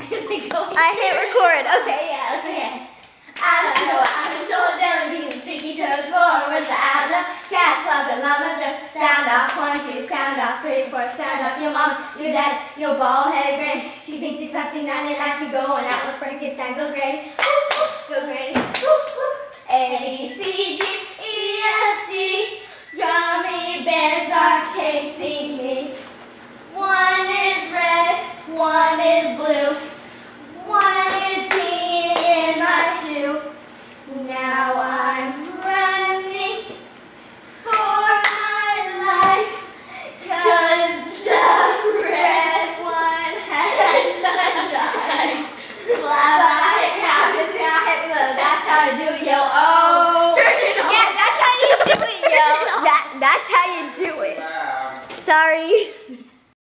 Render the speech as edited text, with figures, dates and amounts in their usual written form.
I hit record. Okay, yeah, okay. I don't know, I'm a shoulder jelly bean, sticky toes, floor was the outlaw. Cats, sloths, and llamas, just sound off. 1, 2, sound off. 3, 4, sound off. Your mom, your dad, your bald-headed granny. She thinks she's touching 99, she's going out with Frankenstein. Go granny, go granny. A, B, C, D, E, F, G. Gummy bears are chasing me. One is